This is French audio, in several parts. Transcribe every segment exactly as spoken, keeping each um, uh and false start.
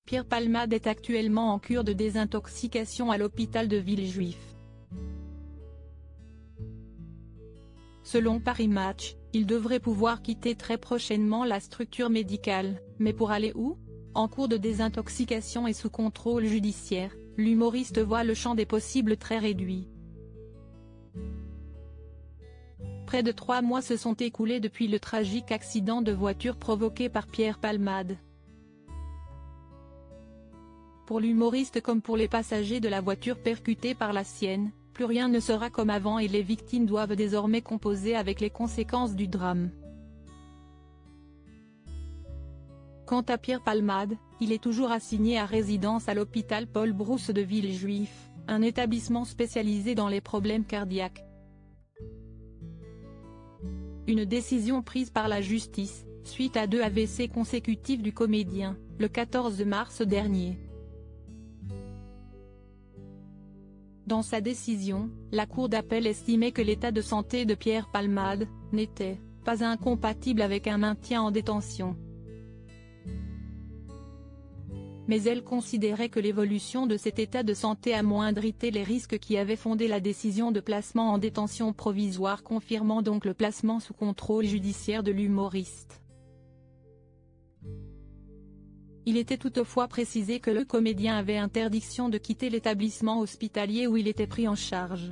Pierre Palmade est actuellement en cure de désintoxication à l'hôpital de Villejuif. Selon Paris Match, il devrait pouvoir quitter très prochainement la structure médicale, mais pour aller où? En cours de désintoxication et sous contrôle judiciaire, l'humoriste voit le champ des possibles très réduit. Près de trois mois se sont écoulés depuis le tragique accident de voiture provoqué par Pierre Palmade. Pour l'humoriste comme pour les passagers de la voiture percutée par la sienne, plus rien ne sera comme avant et les victimes doivent désormais composer avec les conséquences du drame. Quant à Pierre Palmade, il est toujours assigné à résidence à l'hôpital Paul Brousse de Villejuif, un établissement spécialisé dans les problèmes cardiaques. Une décision prise par la justice, suite à deux A V C consécutifs du comédien, le quatorze mars dernier. Dans sa décision, la Cour d'appel estimait que l'état de santé de Pierre Palmade n'était pas incompatible avec un maintien en détention. Mais elle considérait que l'évolution de cet état de santé amoindrit les risques qui avaient fondé la décision de placement en détention provisoire, confirmant donc le placement sous contrôle judiciaire de l'humoriste. Il était toutefois précisé que le comédien avait interdiction de quitter l'établissement hospitalier où il était pris en charge.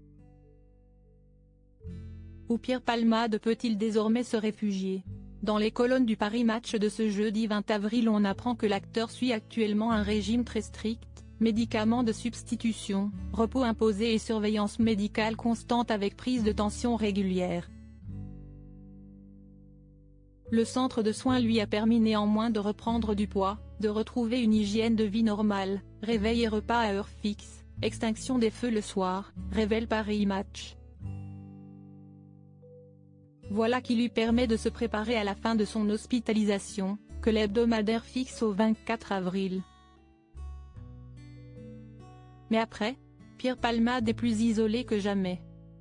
Où Pierre Palmade peut-il désormais se réfugier? Dans les colonnes du Paris Match de ce jeudi vingt avril, on apprend que l'acteur suit actuellement un régime très strict, médicaments de substitution, repos imposé et surveillance médicale constante avec prise de tension régulière. Le centre de soins lui a permis néanmoins de reprendre du poids, de retrouver une hygiène de vie normale, réveil et repas à heure fixe, extinction des feux le soir, révèle Paris Match. Voilà qui lui permet de se préparer à la fin de son hospitalisation, que l'hebdomadaire fixe au vingt-quatre avril. Mais après, Pierre Palmade est plus isolé que jamais.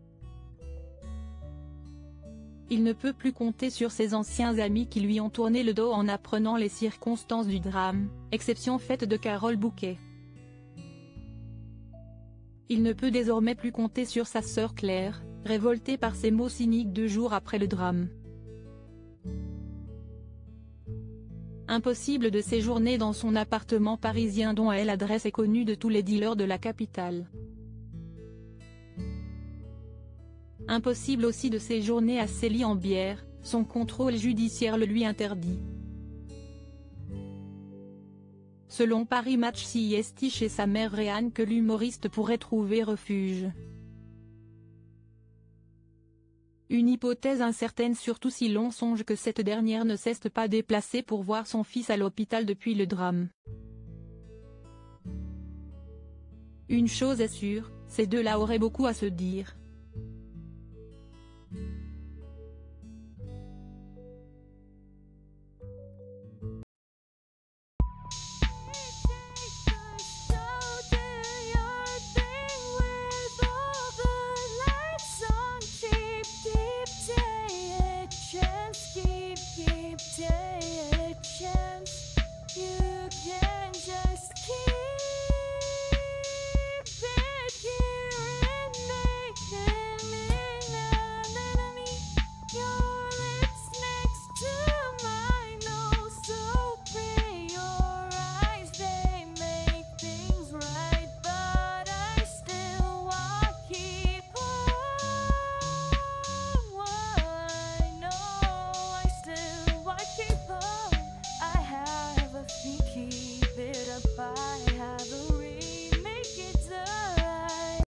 Il ne peut plus compter sur ses anciens amis qui lui ont tourné le dos en apprenant les circonstances du drame, exception faite de Carole Bouquet. Il ne peut désormais plus compter sur sa sœur Claire, révoltée par ses mots cyniques deux jours après le drame. Impossible de séjourner dans son appartement parisien dont elle l'adresse est connue de tous les dealers de la capitale. Impossible aussi de séjourner à Célie-en-Bière, son contrôle judiciaire le lui interdit. Selon Paris Match, c'est chez sa mère Réanne que l'humoriste pourrait trouver refuge. Une hypothèse incertaine surtout si l'on songe que cette dernière ne s'est pas déplacée pour voir son fils à l'hôpital depuis le drame. Une chose est sûre, ces deux-là auraient beaucoup à se dire.